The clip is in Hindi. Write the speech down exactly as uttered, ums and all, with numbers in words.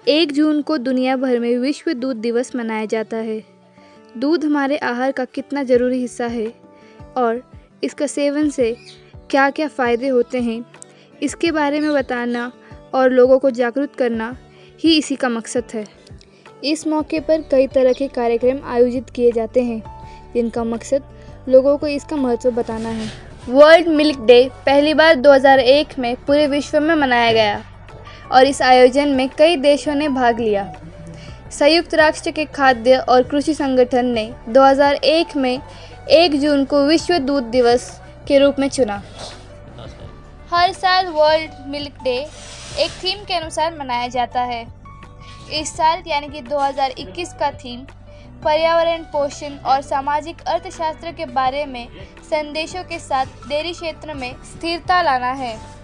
एक जून को दुनिया भर में विश्व दूध दिवस मनाया जाता है। दूध हमारे आहार का कितना ज़रूरी हिस्सा है और इसका सेवन से क्या क्या फ़ायदे होते हैं, इसके बारे में बताना और लोगों को जागरूक करना ही इसी का मकसद है। इस मौके पर कई तरह के कार्यक्रम आयोजित किए जाते हैं, जिनका मकसद लोगों को इसका महत्व बताना है। वर्ल्ड मिल्क डे पहली बार दो हज़ार एक में पूरे विश्व में मनाया गया और इस आयोजन में कई देशों ने भाग लिया। संयुक्त राष्ट्र के खाद्य और कृषि संगठन ने दो हज़ार एक में एक जून को विश्व दूध दिवस के रूप में चुना। हर साल वर्ल्ड मिल्क डे एक थीम के अनुसार मनाया जाता है। इस साल यानी कि दो हज़ार इक्कीस का थीम पर्यावरण, पोषण और सामाजिक अर्थशास्त्र के बारे में संदेशों के साथ डेयरी क्षेत्र में स्थिरता लाना है।